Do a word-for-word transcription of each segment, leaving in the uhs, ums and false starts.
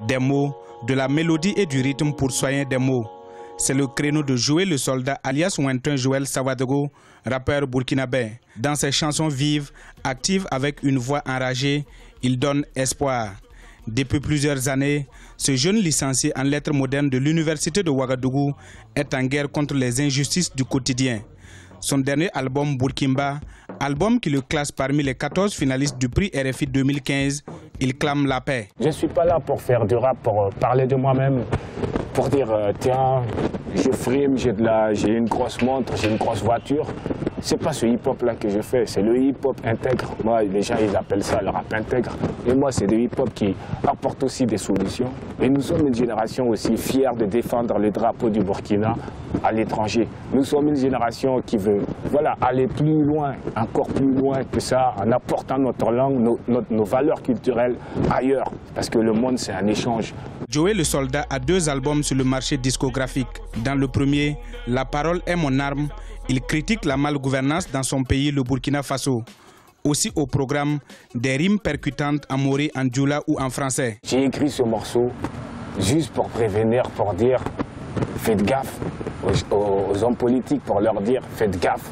Des mots, de la mélodie et du rythme pour soigner des mots. C'est le créneau de Joël le soldat alias Ouentin Joël Savadogo, rappeur burkinabé. Dans ses chansons vives, actives avec une voix enragée, il donne espoir. Depuis plusieurs années, ce jeune licencié en lettres modernes de l'université de Ouagadougou est en guerre contre les injustices du quotidien. Son dernier album Burkimba, album qui le classe parmi les quatorze finalistes du prix R F I deux mille quinze, il clame la paix. Je ne suis pas là pour faire du rap, pour parler de moi-même, pour dire euh, tiens, je frime, j'ai de la, j'ai une grosse montre, j'ai une grosse voiture. C'est pas ce hip-hop là que je fais, c'est le hip-hop intègre. Moi, les gens ils appellent ça le rap intègre. Et moi, c'est le hip-hop qui apporte aussi des solutions. Et nous sommes une génération aussi fière de défendre le drapeau du Burkina à l'étranger. Nous sommes une génération qui veut voilà, aller plus loin, encore plus loin que ça, en apportant notre langue, nos, nos, nos valeurs culturelles ailleurs. Parce que le monde, c'est un échange. Joël le soldat a deux albums sur le marché discographique. Dans le premier, La parole est mon arme, il critique la malgouvernance dans son pays, le Burkina Faso. Aussi au programme, des rimes percutantes en mori, en djoula ou en français. J'ai écrit ce morceau juste pour prévenir, pour dire faites gaffe aux, aux, aux hommes politiques, pour leur dire faites gaffe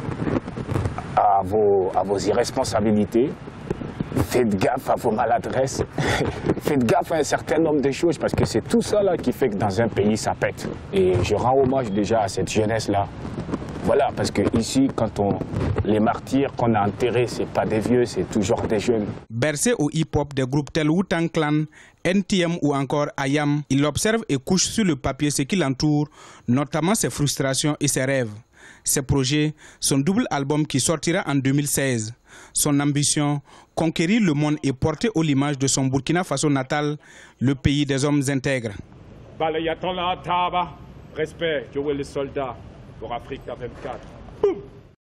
à vos, à vos irresponsabilités. Faites gaffe à vos maladresses, faites gaffe à un certain nombre de choses parce que c'est tout ça là qui fait que dans un pays ça pète. Et je rends hommage déjà à cette jeunesse-là. Voilà, parce que ici, quand on les martyrs qu'on a enterrés, c'est pas des vieux, c'est toujours des jeunes. Bercé au hip-hop des groupes tels Wu-Tang Clan, N T M ou encore Ayam, il observe et couche sur le papier ce qui l'entoure, notamment ses frustrations et ses rêves. Ses projets, son double album qui sortira en deux mille seize. Son ambition, conquérir le monde et porter haut l'image de son Burkina Faso natal, le pays des hommes intègres. Respect, Joël le soldat pour Africa vingt-quatre.